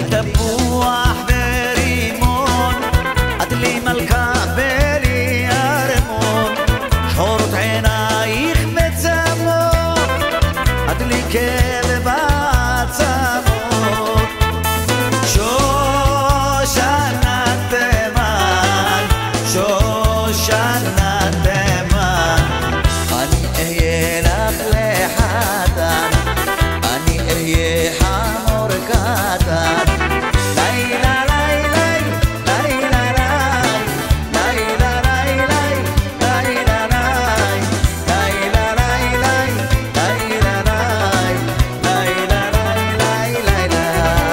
תפוח ורימון, את לי מלכה ולי ארמון, שחורות עינייך מצמות, את לי כלב עצמות. שושנה תימן, שושנה תימן, אני אהיה לך לחתן, אני אהיה חמור קטן. לילה לילה לילה לילה לילה לילה לילה לילה.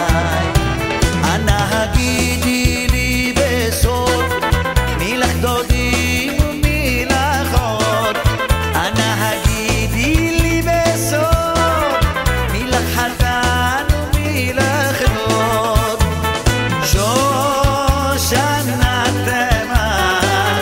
אנא הגידי לי בסוד מי לך דודי ומי לך עוד, אנא הגידי לי בסוד מי לך חתן ומי לך דוד. שושנה תימן,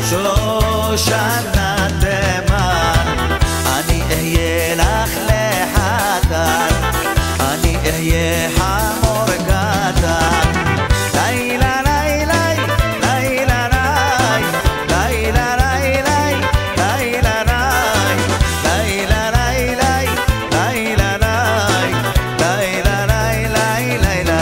שושנה תימן, אני אהיה לך לחתן, אני אהיה חמור קטן. לילה לילה לילה לילה לילה לילה לילה לילה לילה.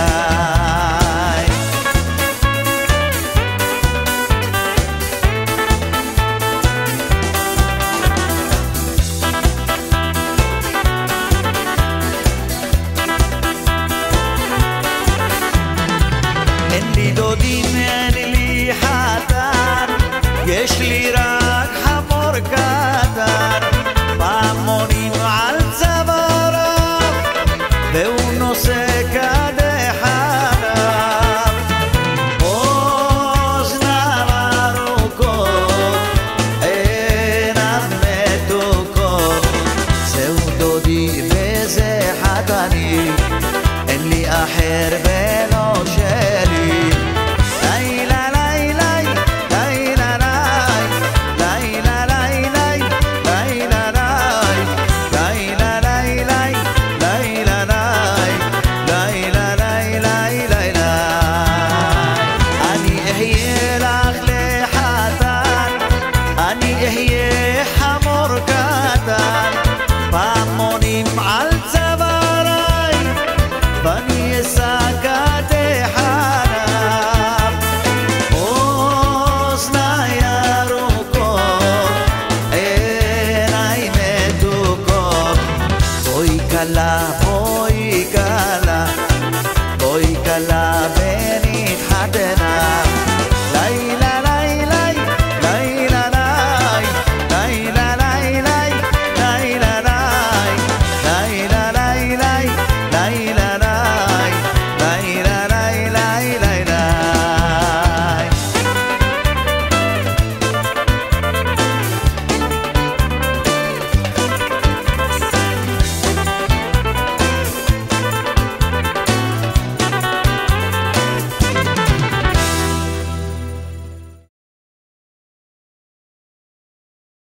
אין לי דודים, אין לי חתן, יש לי רק חמור קטן, פעמונים על צוואריו והוא נושא קדח עליו. אוזניו ארוכות, עיניו מתוקות, זהו דודי וזה חתני, אין לי אחר ולא שלי. לילה לילה לילה לילה לילה לילה לילה לילה לילה. אני אהיה לך לחתן, אני אהיה חמור קטן, פעמונים על צוואריי ואני אשא קדח עליו. אוזניי ארוכות, עיניי מתוקות, בואי כלה בואי כלה בואי כלה ונתחתן.